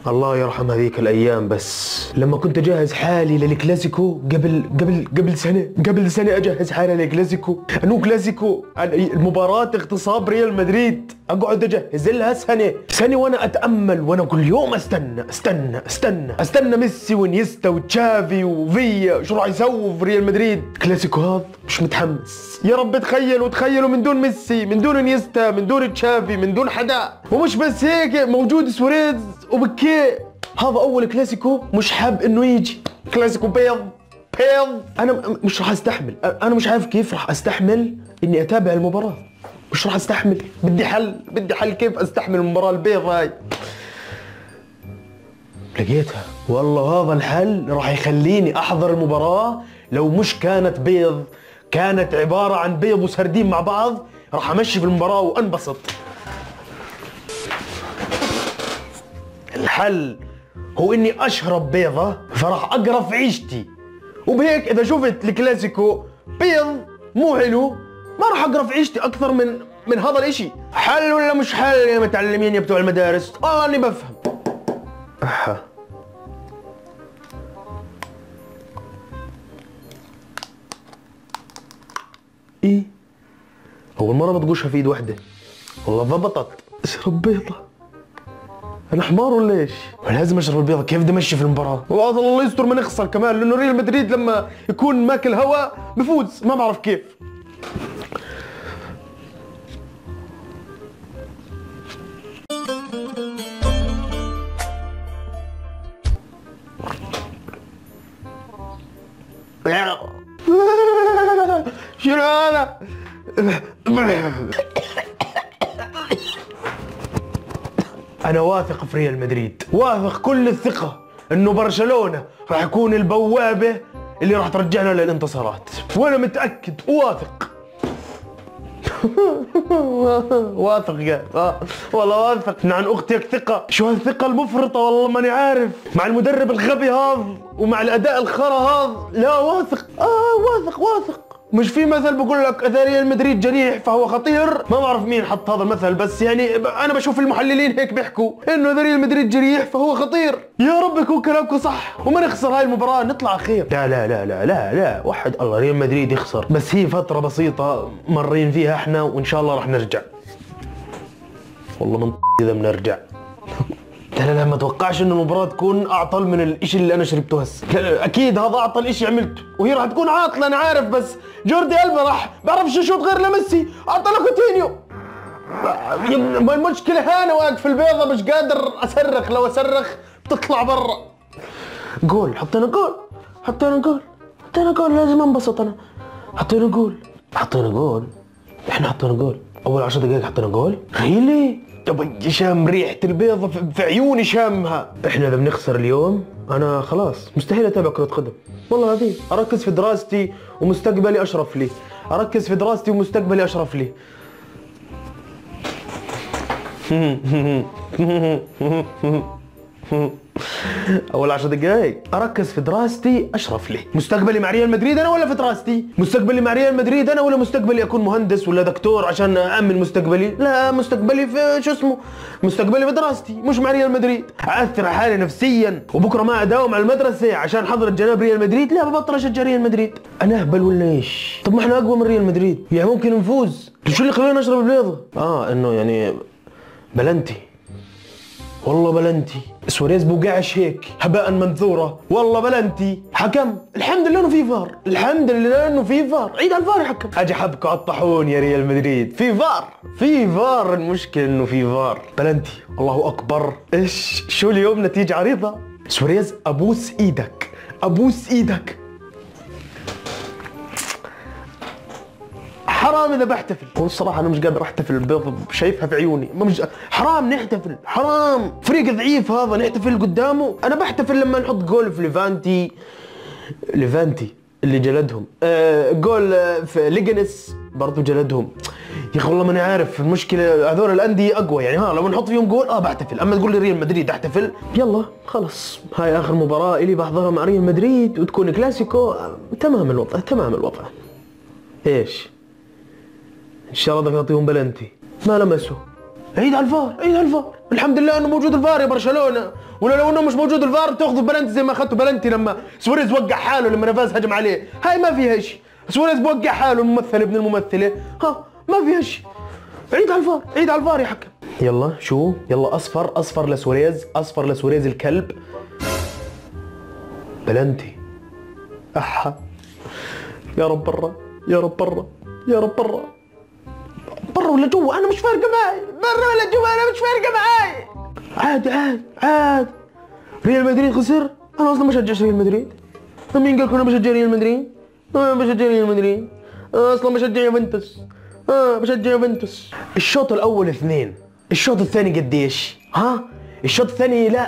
الله يرحم هذيك الايام، بس لما كنت اجهز حالي للكلاسيكو قبل سنه اجهز حالي للكلاسيكو. انو كلاسيكو؟ المباراه اغتصاب ريال مدريد، اقعد اجهز لها سنه وانا اتامل، وانا كل يوم استنى ميسي وانيستا وتشافي وفيا شو راح يسووا في ريال مدريد. كلاسيكو هذا مش متحمس. يا رب تخيلوا من دون ميسي، من دون انيستا، من دون تشافي، من دون حدا. ومش بس هيك، موجود سواريز وبكي. هذا اول كلاسيكو مش حاب انه يجي. كلاسيكو بيض. انا مش راح استحمل. انا مش عارف كيف راح استحمل اني اتابع المباراه. مش راح استحمل. بدي حل كيف استحمل المباراه البيض هاي. لقيتها والله. هذا الحل راح يخليني احضر المباراه. لو مش كانت بيض، كانت عباره عن بيض وسردين مع بعض، راح امشي في المباراه وانبسط. الحل هو اني اشرب بيضة، فراح اقرف عيشتي. وبهيك اذا شفت الكلاسيكو بيض مو حلو، ما راح اقرف عيشتي اكثر من هذا الاشي. حل ولا مش حل يا متعلمين يا بتوع المدارس؟ اني بفهم. ايه، اول مرة بتقوشها في ايد واحدة. والله ضبطت. اشرب بيضة. انا حمار ولا ايش؟ لازم اشرب البيضة. كيف بدي امشي في المباراة؟ وهذا الله يستر ما نخسر كمان، لانه ريال مدريد لما يكون ماكل هوا بفوز، ما بعرف كيف. شنو هذا؟ أنا واثق في ريال مدريد، واثق كل الثقة إنه برشلونة راح يكون البوابة اللي راح ترجعنا للانتصارات، وأنا متأكد وواثق. واثق يا والله واثق. عن أختك ثقة. شو هالثقة المفرطة؟ والله ماني عارف. مع المدرب الغبي هذا ومع الأداء الخرا هذا، لا واثق. واثق. مش في مثل بقول لك اذا ريال مدريد جريح فهو خطير؟ ما بعرف مين حط هذا المثل، بس يعني انا بشوف المحللين هيك بيحكوا انه اذا ريال مدريد جريح فهو خطير. يا رب يكون كلامكم صح وما نخسر هاي المباراة، نطلع خير. لا وحد الله ريال مدريد يخسر، بس هي فترة بسيطة مرين فيها احنا، وان شاء الله راح نرجع. والله من اذا بنرجع. لا ما اتوقعش انه المباراة تكون اعطل من الاشي اللي انا شربته هسه. اكيد هذا اعطل اشي عملته، وهي راح تكون عاطلة انا عارف، بس جوردي ألبا راح بعرفش يشوط غير لميسي، اعطى له كوتينيو. المشكلة انا واقف في البيضة مش قادر اصرخ، لو اصرخ بتطلع برا. جول، حطينا جول لازم انبسط انا. حطينا جول. احنا حطينا جول اول 10 دقائق، حطينا جول. ريلي؟ طب شام ريحة البيضة في عيوني شامها. احنا اذا بنخسر اليوم انا خلاص مستحيل اتابع كرة قدم. والله العظيم اركز في دراستي ومستقبلي اشرف لي. اول 10 دقائق اركز في دراستي اشرف لي. مستقبلي مع ريال مدريد انا ولا في دراستي؟ مستقبلي مع ريال مدريد انا ولا مستقبلي اكون مهندس ولا دكتور عشان امن مستقبلي؟ لا، مستقبلي في مستقبلي في دراستي مش مع ريال مدريد. اثر على حالي نفسيا، وبكره ما اداوم على المدرسه عشان حضرت جناب ريال مدريد. لا، ببطل اشجع ريال مدريد. انا اهبل ولا ايش؟ طب ما احنا اقوى من ريال مدريد، يعني ممكن نفوز. شو اللي خلاني اشرب البيضه؟ انه يعني بلنتي. والله بلنتي. سواريز بوقعش هيك هباء منثورة. والله بلنتي. حكم الحمد لله انه في فار. عيد على الفار يا حكم. اجي حبكوا على الطاحون يا ريال مدريد. في فار. المشكلة انه في فار. بلنتي. الله اكبر. ايش شو اليوم نتيجة عريضة. سواريز ابوس ايدك. حرام اذا بحتفل. والصراحه انا مش قادر احتفل البيض، شايفها في عيوني. مش حرام نحتفل، حرام. فريق ضعيف هذا نحتفل قدامه. انا بحتفل لما نحط جول في ليفانتي اللي جلدهم. جول في ليجنس برضو جلدهم. يا اخي والله ماني عارف. المشكله هذول الانديه اقوى، يعني لو نحط فيهم جول بحتفل، اما تقول لي ريال مدريد احتفل. يلا خلص، هاي اخر مباراه الي بحضرها مع ريال مدريد وتكون كلاسيكو. تمام الوضع. ايش ان شاء الله بدك تعطيهم بلنتي. ما لمسوا عيد على الفار، عيد على الفار. الحمد لله انه موجود الفار يا برشلونه، ولا لو انه مش موجود الفار بتاخذوا بلنتي زي ما اخذتوا بلنتي لما سواريز وقع حاله لما نافاز هجم عليه. هاي ما فيها شيء، سواريز بوقع حاله الممثل ابن الممثله، ها ما فيها شيء. عيد على الفار، عيد على الفار يا حكم. يلا شو؟ يلا اصفر، اصفر لسواريز، اصفر لسواريز الكلب. بلنتي. احا يا رب برا، يا رب برا، يا رب برا. برا ولا جوا انا مش فارقه معي، برا ولا جوا انا مش فارقه معي. عادي عادي عادي. ريال مدريد خسر، انا اصلا ما بشجعش ريال مدريد. مين قال لكم انا بشجع ريال مدريد؟ انا بشجع ريال مدريد، انا اصلا بشجع يوفنتوس، بشجع يوفنتوس. الشوط الاول 2، الشوط الثاني قديش؟ ها؟ الشوط الثاني لا،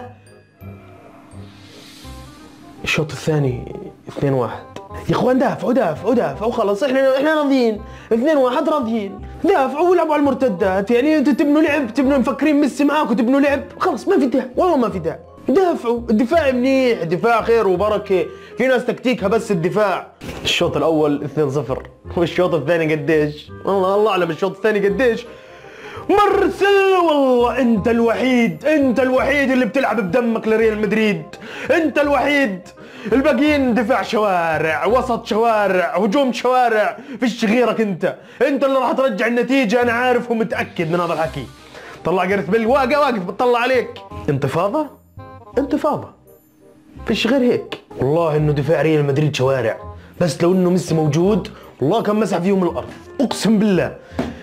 الشوط الثاني 2-1. يا اخوان دافعوا دافعوا دافعوا خلص، احنا راضيين 2-1 راضيين. دافعوا والعبوا على المرتدات، يعني انتوا تبنوا لعب، تبنوا مفكرين ميسي معاكم تبنوا لعب، خلص ما في داعي، والله ما في داعي. دافعوا، الدفاع منيح، الدفاع خير وبركه، في ناس تكتيكها بس الدفاع. الشوط الاول 2-0 والشوط الثاني قديش؟ الله اعلم الشوط الثاني قديش. مرسل والله انت الوحيد، انت الوحيد اللي بتلعب بدمك لريال مدريد، انت الوحيد. الباقيين دفاع شوارع، وسط شوارع، هجوم شوارع، فيش غيرك انت اللي راح ترجع النتيجة، انا عارف ومتأكد من هذا الحكي. طلع جاريث بيل واقف بتطلع عليك. انتفاضة؟ انتفاضة، فيش غير هيك. والله انه دفاع ريال مدريد شوارع، بس لو انه ميسي موجود والله كان مسح فيهم الارض، اقسم بالله.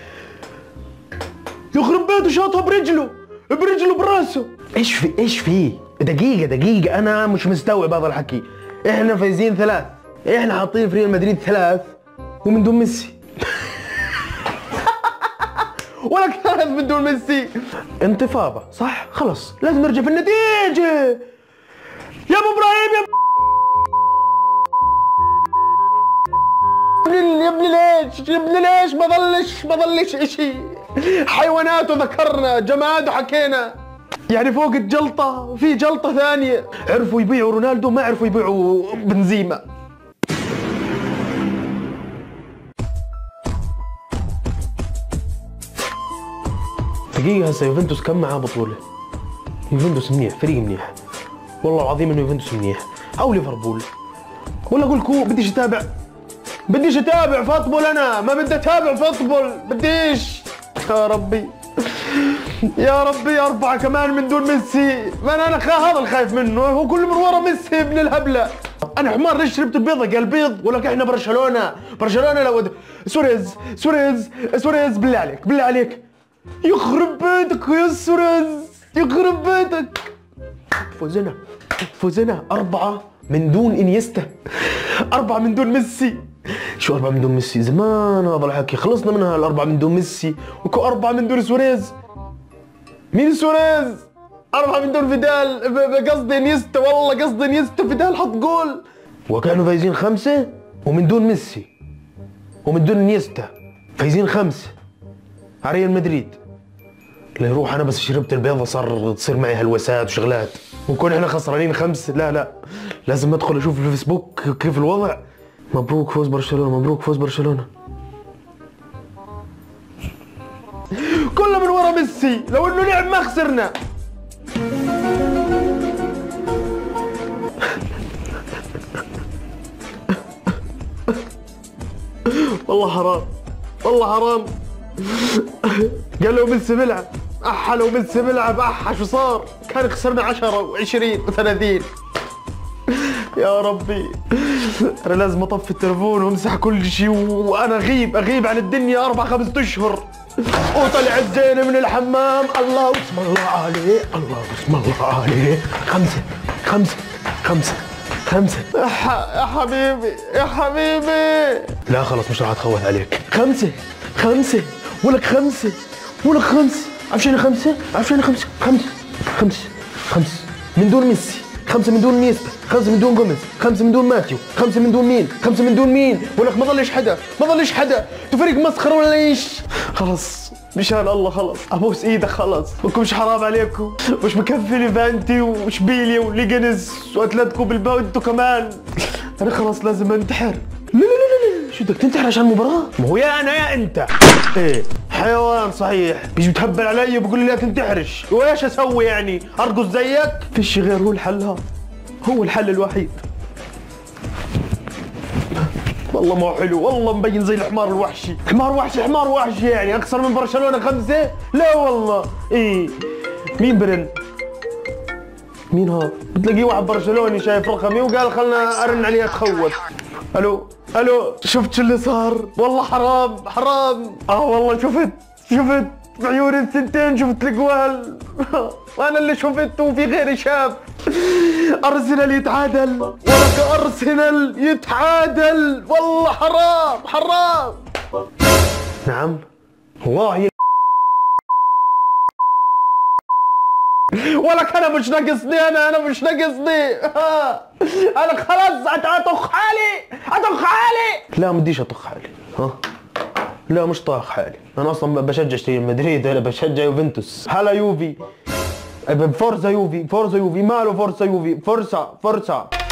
يخرب بيته شاطها برجله براسه. ايش في دقيقة انا مش مستوعب هذا الحكي. احنا فايزين 3، احنا حاطين في ريال مدريد 3 ومن دون ميسي. ولا كانت من دون ميسي. انتفاضة صح؟ خلص لازم نرجع في النتيجة. يا ابو ابراهيم يا ابني ليش ما ضلش اشي؟ حيوانات وذكرنا، جماد وحكينا. يعني فوق الجلطة في جلطة ثانية. عرفوا يبيعوا رونالدو، ما عرفوا يبيعوا بنزيما. دقيقة هسه يوفنتوس كم معاه بطولة؟ يوفنتوس منيح، فريق منيح. والله العظيم انه يوفنتوس منيح. او ليفربول. ولا اقول لكم بديش اتابع فوتبول، انا ما بدي اتابع فوتبول، بديش. يا ربي 4 كمان من دون ميسي. ما انا هذا الخايف منه، هو كل من ورا ميسي ابن الهبله. انا حمار ليش شربت البيضه؟ قال بيض ولك احنا برشلونه لو سواريز بالله عليك يخرب بيتك يا سواريز، يخرب بيتك. فوزنا 4 من دون انيستا، 4 من دون ميسي. شو 4 من دون ميسي؟ زمان هذا الحكي خلصنا منها. ال4 من دون ميسي وكو 4 من دون سواريز. مين سواريز؟ 4 من دون فيدال، قصدي انيستا، والله قصدي انيستا. فيدال حط جول وكانوا فايزين 5 ومن دون ميسي ومن دون انيستا، فايزين 5 على ريال مدريد. لا يروح انا بس شربت البيضة تصير معي هلوسات وشغلات، ونكون احنا خسرانين 5. لا لازم ندخل اشوف في الفيسبوك كيف الوضع. مبروك فوز برشلونة، مبروك فوز برشلونة. كله من ورا ميسي، لو انه لعب ما خسرنا. والله حرام، والله حرام. قال لو ميسي بيلعب، لو ميسي بيلعب شو صار؟ كان خسرنا 10 و20 و30. يا ربي انا لازم اطفي التليفون وامسح كل شيء، وانا اغيب عن الدنيا 4-5 اشهر. وطلع الزين من الحمام. الله بسم الله عليه، الله بسم الله عليه. 5 يا حبيبي لا خلص مش راح اتخوث عليك. 5 ولك 5 عارف شنو 5؟ عارف شنو 5 من دون ميسي، 5 من دون نيستا، 5 من دون جوميز، 5 من دون ماتيو، 5 من دون مين؟ 5 من دون مين؟ ولك ما ضلش حدا. انتوا فريق مسخره ولا ايش؟ خلص مشان الله خلص، ابوس ايدك خلص، مش حرام عليكم؟ مش مكفي ليفانتي واشبيليا وليجنز واتلتيكو بالباو انتوا كمان. انا خلاص لازم انتحر. لا شو بدك تنتحر عشان المباراة؟ ما هو يا انا يا انت. ايه حيوان صحيح، بيجي بتهبل علي وبقول لي لا تنتحرش، وايش اسوي يعني؟ ارقص زيك؟ فيش غير هو الحل، هو الحل الوحيد. والله ما هو حلو، والله مبين زي الحمار الوحشي، حمار وحشي حمار وحشي يعني اكثر من برشلونة 5؟ لا والله. ايه مين برن؟ مين ها؟ بتلاقيه واحد برشلوني شايف رقمي وقال خلنا ارن عليه اتخوف. الو الو، شفت شو اللي صار؟ والله حرام حرام. والله شفت بعيوني الثنتين شفت الجوال. وانا اللي شفت وفي غيري شاف. ارسنال يتعادل، ولك ارسنال يتعادل، والله حرام. نعم والله ولك انا مش ناقصني، انا مش ناقصني. انا خلاص اطخ حالي. لا ما بديش اطخ حالي. لا مش طاخ حالي، انا اصلا بشجع مدريد، انا بشجع يوفنتوس. هلا يوفي، فورزا يوفي، ماله فورزا يوفي، فرصة